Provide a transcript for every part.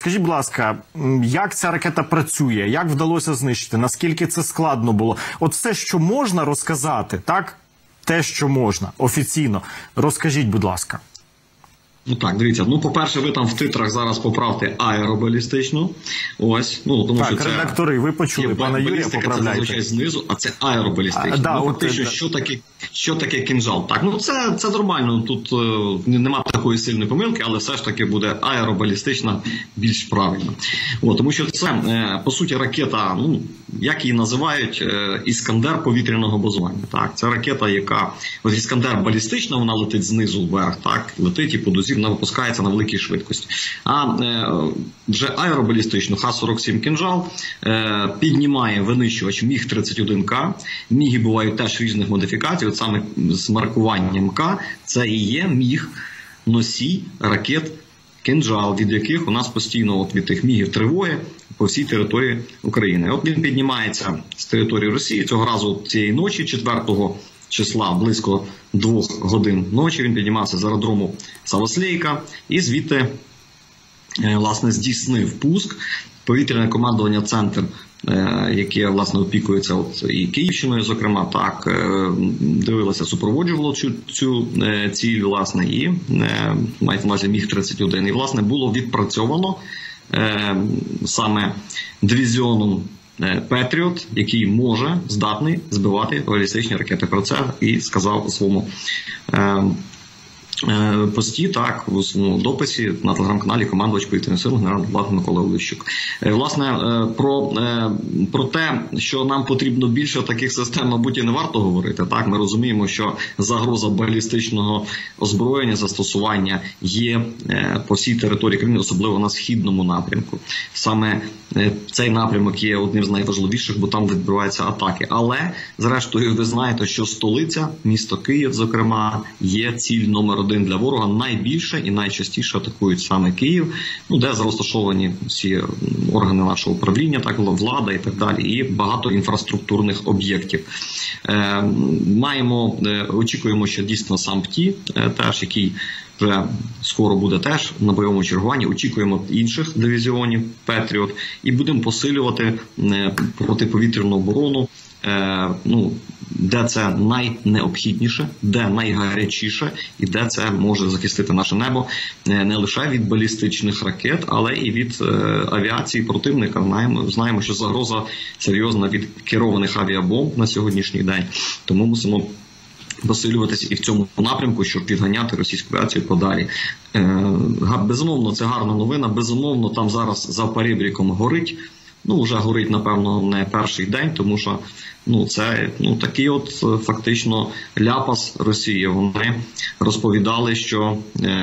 Скажіть, будь ласка, як ця ракета працює? Як вдалося знищити? Наскільки це складно було? От все, що можна розказати, так? Те, що можна, офіційно. Розкажіть, будь ласка. Ну так, дивіться, ну по-перше, ви там в титрах зараз поправте аеробалістичну. Ось, ну тому так, що це редактори, ви почули, пана Юрія, поправляйте. Це зазвичай знизу, а це аеробалістична. Да, ну, фактично, що таке кінжал? Так, ну це нормально, тут нема такої сильної помилки, але все ж таки буде аеробалістична більш правильно. Тому що це, по суті, ракета, ну, як її називають, Іскандер повітряного базування. Так, це ракета, яка, ось Іскандер балістична, вона летить знизу вверх, так, летить і по дузі вона випускається на великій швидкості. А вже аеробалістичну Х-47 «Кінжал» піднімає винищувач Міг-31К. Міги бувають теж різних модифікацій, от саме з маркуванням К, це і є Міг носій ракет «Кінжал», від яких у нас постійно от від тих мігів тривоги по всій території України. От він піднімається з території Росії, цього разу цієї ночі, 4 числа, близько 2 годин ночі, він піднімався з аеродрому Савослейка і звідти, власне, здійснив пуск. Повітряне командування «Центр», яке, власне, опікується от і Київщиною, зокрема, так, дивилося, супроводжувало цю ціль, власне, і мається на увазі Міг-31. І, власне, було відпрацьовано саме дивізіоном Петріот, який здатний збивати балістичні ракети. Про це і сказав у своєму пості, так, у своєму дописі на телеграм-каналі командувач повітряних сил генерал-лейтенант Микола Олещук. Власне, про те, що нам потрібно більше таких систем, мабуть, і не варто говорити. Так, ми розуміємо, що загроза балістичного озброєння, застосування є по всій території країни, особливо на східному напрямку. Саме цей напрямок є одним з найважливіших, бо там відбуваються атаки. Але, зрештою, ви знаєте, що столиця, місто Київ, зокрема, є ціль номер 1 для ворога. Найбільше і найчастіше атакують саме Київ, де розташовані всі органи нашого управління, так, влада і так далі, і багато інфраструктурних об'єктів. Очікуємо, що дійсно сам ПТІ, теж, який вже скоро буде теж на бойовому чергуванні. Очікуємо інших дивізіонів «Петріот» і будемо посилювати протиповітряну оборону, де це найнеобхідніше, де найгарячіше і де це може захистити наше небо не лише від балістичних ракет, але і від авіації противника. Знаємо, що загроза серйозна від керованих авіабомб на сьогоднішній день, тому мусимо посилюватися і в цьому напрямку, щоб відганяти російську авіацію подалі. Безумовно, це гарна новина, безумовно, там зараз за перебріком горить. Вже горить, напевно, не перший день, тому що це такий от фактично ляпас Росії. Вони розповідали, що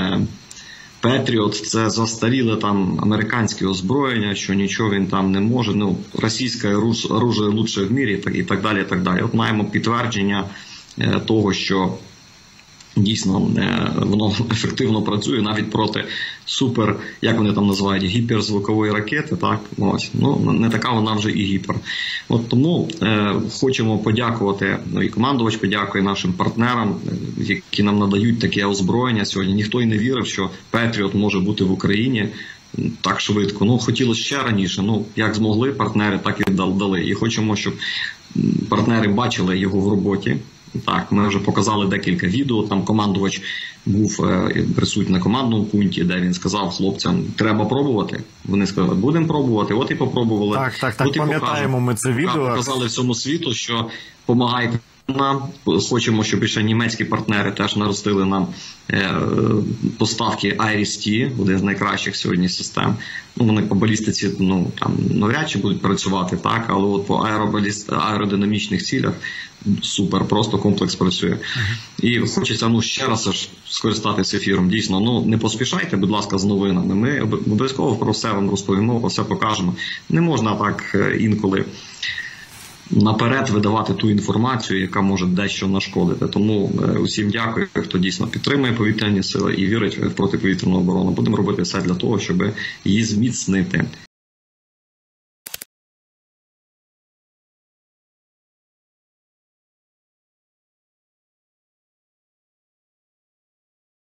Петріот – це застаріле там американське озброєння, що нічого він там не може. Російське оружие лучше в мірі і так далі, і так далі. От маємо підтвердження того, що дійсно воно ефективно працює навіть проти супер, як вони там називають, гіперзвукової ракети. Так? Ось. Не така вона вже і гіпер. Тому хочемо подякувати, і командувач подякує нашим партнерам, які нам надають таке озброєння сьогодні. Ніхто і не вірив, що Петріот може бути в Україні так швидко. Хотілося ще раніше. Як змогли партнери, так і дали. І хочемо, щоб партнери бачили його в роботі. Так, ми вже показали декілька відео, там командувач був присутній на командному пункті, де він сказав хлопцям, треба пробувати. Вони сказали, будемо пробувати, от і попробували. Так, пам'ятаємо ми це відео. Показали всьому світу, що допомагайте нам. Хочемо, щоб ще німецькі партнери теж наростили нам поставки Iris-T, один з найкращих сьогодні систем. Вони по балістиці там навряд чи будуть працювати, так, але от по аеродинамічних цілях супер, просто комплекс працює. І хочеться ще раз скористатися ефіром. Дійсно, не поспішайте, будь ласка, з новинами. Ми обов'язково про все вам розповімо, про все покажемо. Не можна так інколи наперед видавати ту інформацію, яка може дещо нашкодити. Тому усім дякую, хто дійсно підтримує повітряні сили і вірить в протиповітряну оборону. Будемо робити все для того, щоб її зміцнити.